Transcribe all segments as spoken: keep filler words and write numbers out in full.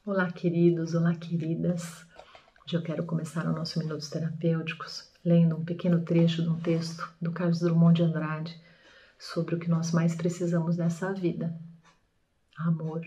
Olá, queridos, olá, queridas. Hoje eu quero começar o nosso Minutos Terapêuticos lendo um pequeno trecho de um texto do Carlos Drummond de Andrade sobre o que nós mais precisamos nessa vida: amor.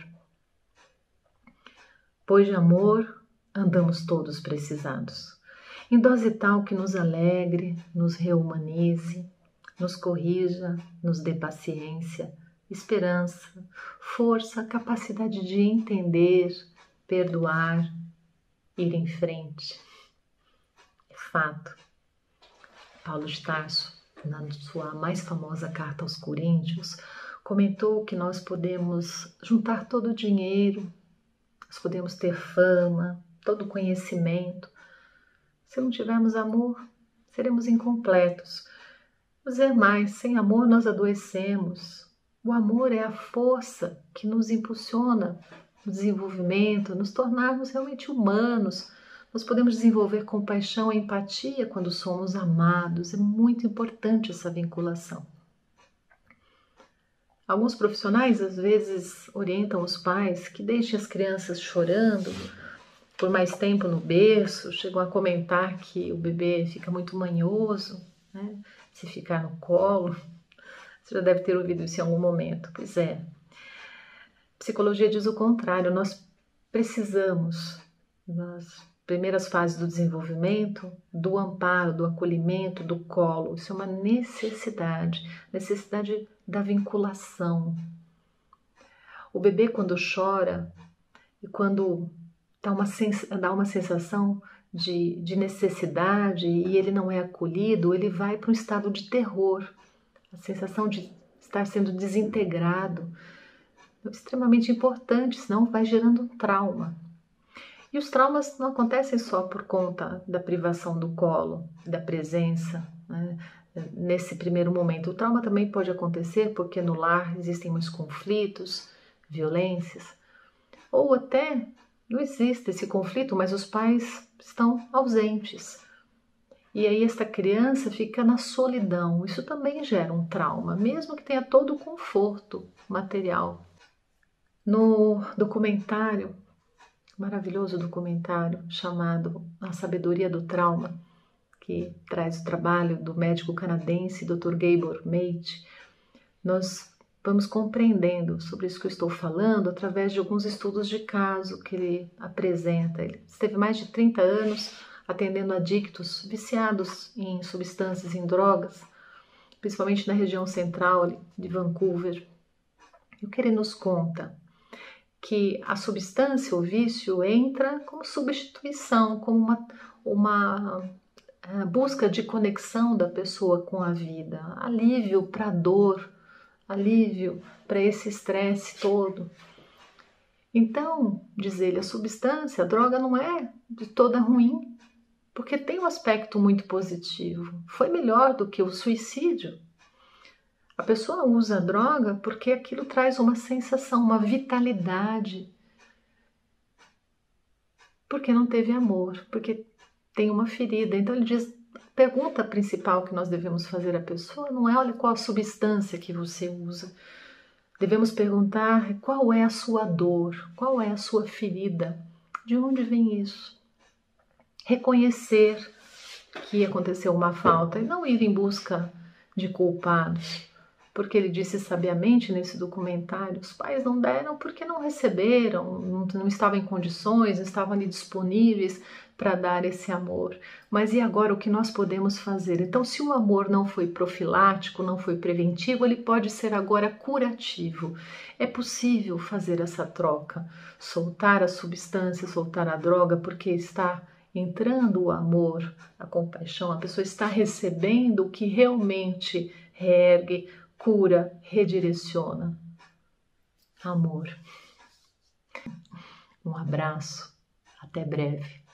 Pois de amor andamos todos precisados, em dose tal que nos alegre, nos reumanize, nos corrija, nos dê paciência, esperança, força, capacidade de entender, perdoar, ir em frente. Fato. Paulo de Tarso, na sua mais famosa carta aos Coríntios, comentou que nós podemos juntar todo o dinheiro, nós podemos ter fama, todo o conhecimento. Se não tivermos amor, seremos incompletos. Vou dizer mais, sem amor nós adoecemos. O amor é a força que nos impulsiona no desenvolvimento, nos tornarmos realmente humanos. Nós podemos desenvolver compaixão e empatia quando somos amados. É muito importante essa vinculação. Alguns profissionais às vezes orientam os pais que deixem as crianças chorando por mais tempo no berço, chegam a comentar que o bebê fica muito manhoso, né, se ficar no colo. Você já deve ter ouvido isso em algum momento. Pois é. Psicologia diz o contrário. Nós precisamos, nas primeiras fases do desenvolvimento, do amparo, do acolhimento, do colo. Isso é uma necessidade, necessidade da vinculação. O bebê, quando chora e quando dá uma, sens- dá uma sensação de, de necessidade e ele não é acolhido, ele vai para um estado de terror. A sensação de estar sendo desintegrado é extremamente importante, senão vai gerando um trauma. E os traumas não acontecem só por conta da privação do colo, da presença, né? Nesse primeiro momento. O trauma também pode acontecer porque no lar existem muitos conflitos, violências, ou até não existe esse conflito, mas os pais estão ausentes. E aí esta criança fica na solidão. Isso também gera um trauma, mesmo que tenha todo o conforto material. No documentário, maravilhoso documentário chamado A Sabedoria do Trauma, que traz o trabalho do médico canadense doutor Gabor Mate, nós vamos compreendendo sobre isso que eu estou falando através de alguns estudos de caso que ele apresenta. Ele esteve mais de trinta anos atendendo adictos viciados em substâncias, em drogas, principalmente na região central de Vancouver. E o que ele nos conta? Que a substância, o vício, entra como substituição, como uma, uma busca de conexão da pessoa com a vida, alívio para a dor, alívio para esse estresse todo. Então, diz ele, a substância, a droga não é de toda ruim, porque tem um aspecto muito positivo. Foi melhor do que o suicídio. A pessoa usa a droga porque aquilo traz uma sensação, uma vitalidade. Porque não teve amor, porque tem uma ferida. Então ele diz, a pergunta principal que nós devemos fazer à pessoa não é, olha, qual a substância que você usa. Devemos perguntar qual é a sua dor, qual é a sua ferida, de onde vem isso. Reconhecer que aconteceu uma falta e não ir em busca de culpados. Porque ele disse sabiamente nesse documentário, os pais não deram porque não receberam, não, não estavam em condições, não estavam ali disponíveis para dar esse amor. Mas e agora o que nós podemos fazer? Então, se o amor não foi profilático, não foi preventivo, ele pode ser agora curativo. É possível fazer essa troca, soltar a substância, soltar a droga, porque está entrando o amor, a compaixão, a pessoa está recebendo o que realmente reergue, cura, redireciona. Amor. Um abraço. Até breve.